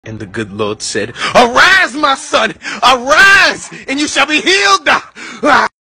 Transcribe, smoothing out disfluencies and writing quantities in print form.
And the good Lord said, "Arise, my son, arise, and you shall be healed."